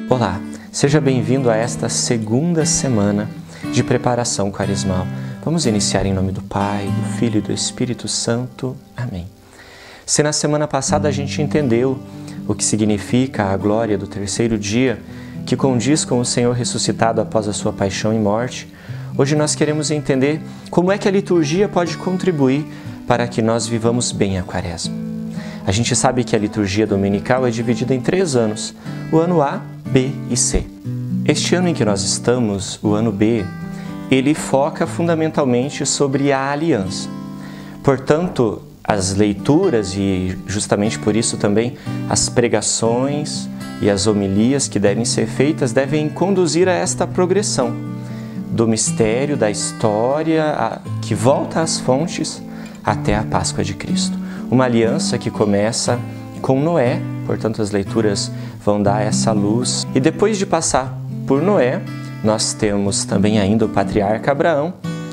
Olá, seja bem-vindo a esta segunda semana de preparação quaresmal. Vamos iniciar em nome do Pai, do Filho e do Espírito Santo. Amém. Se na semana passada a gente entendeu o que significa a glória do terceiro dia, que condiz com o Senhor ressuscitado após a sua paixão e morte, hoje nós queremos entender como é que a liturgia pode contribuir para que nós vivamos bem a Quaresma. A gente sabe que a liturgia dominical é dividida em 3 anos, o ano A, B e C. Este ano em que nós estamos, o ano B, ele foca fundamentalmente sobre a aliança. Portanto, as leituras e justamente por isso também as pregações e as homilias que devem ser feitas devem conduzir a esta progressão do mistério, da história que volta às fontes até a Páscoa de Cristo. Uma aliança que começa com Noé, portanto as leituras vão dar essa luz. E depois de passar por Noé, nós temos também ainda o patriarca Abraão,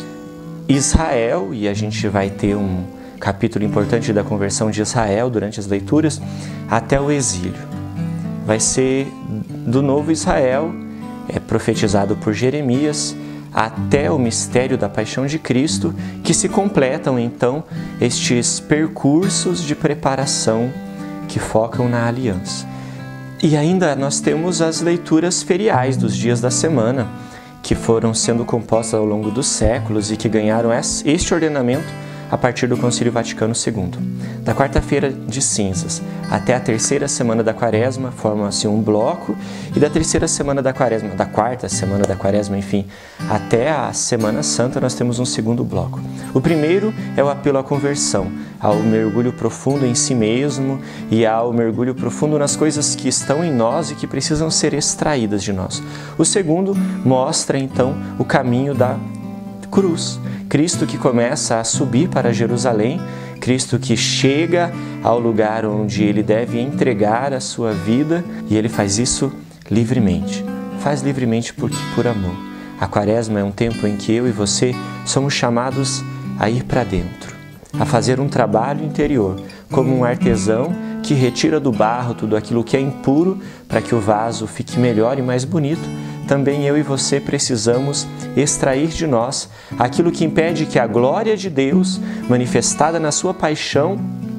Israel, e a gente vai ter um capítulo importante da conversão de Israel durante as leituras, até o exílio. Vai ser do novo Israel, profetizado por Jeremias, até o mistério da paixão de Cristo, que se completam então estes percursos de preparação que focam na aliança. E ainda nós temos as leituras feriais dos dias da semana, que foram sendo compostas ao longo dos séculos e que ganharam este ordenamento a partir do Concílio Vaticano II. Da quarta-feira de cinzas até a terceira semana da Quaresma forma-se um bloco, e da terceira semana da Quaresma, da quarta semana da Quaresma, enfim, até a Semana Santa nós temos um segundo bloco. O primeiro é o apelo à conversão, ao mergulho profundo em si mesmo e ao mergulho profundo nas coisas que estão em nós e que precisam ser extraídas de nós. O segundo mostra então o caminho da cruz. Cristo que começa a subir para Jerusalém, Cristo que chega ao lugar onde ele deve entregar a sua vida, e ele faz isso livremente. Faz livremente porque por amor. A Quaresma é um tempo em que eu e você somos chamados a ir para dentro, a fazer um trabalho interior, como um artesão que retira do barro tudo aquilo que é impuro para que o vaso fique melhor e mais bonito. Também eu e você precisamos extrair de nós aquilo que impede que a glória de Deus, manifestada na sua paixão,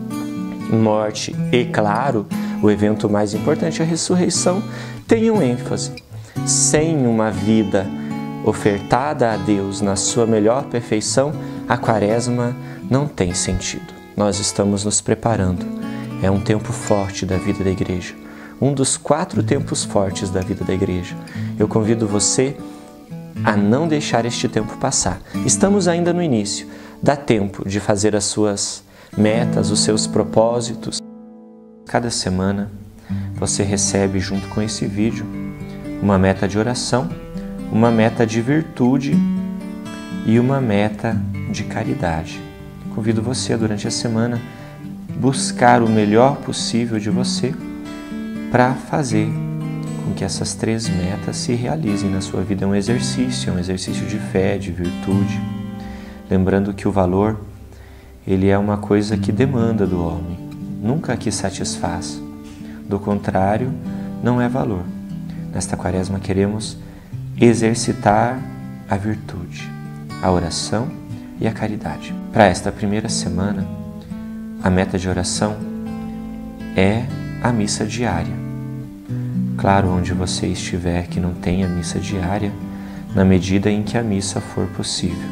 morte e, claro, o evento mais importante, a ressurreição, tenham ênfase. Sem uma vida ofertada a Deus na sua melhor perfeição, a Quaresma não tem sentido. Nós estamos nos preparando. É um tempo forte da vida da Igreja. Um dos 4 tempos fortes da vida da Igreja. Eu convido você a não deixar este tempo passar. Estamos ainda no início. Dá tempo de fazer as suas metas, os seus propósitos. Cada semana você recebe junto com esse vídeo uma meta de oração, uma meta de virtude e uma meta de caridade. Convido você durante a semana buscar o melhor possível de você para fazer com que essas 3 metas se realizem na sua vida. É um exercício de fé, de virtude. Lembrando que o valor, ele é uma coisa que demanda do homem, nunca que satisfaz. Do contrário, não é valor. Nesta Quaresma queremos exercitar a virtude, a oração e a caridade. Para esta primeira semana, a meta de oração é a missa diária. Claro, onde você estiver que não tenha missa diária, na medida em que a missa for possível.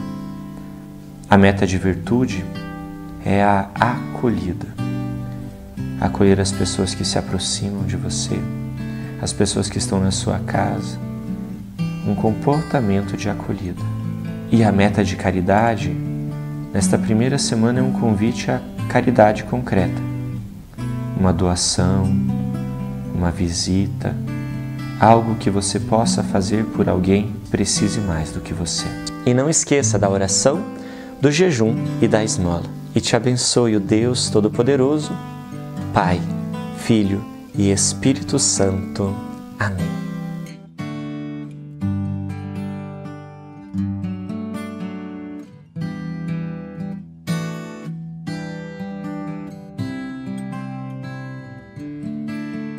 A meta de virtude é a acolhida. Acolher as pessoas que se aproximam de você, as pessoas que estão na sua casa, um comportamento de acolhida. E a meta de caridade, nesta primeira semana, é um convite à caridade concreta. Uma doação, uma visita, algo que você possa fazer por alguém que precise mais do que você. E não esqueça da oração, do jejum e da esmola. E te abençoe o Deus Todo-Poderoso, Pai, Filho e Espírito Santo. Amém.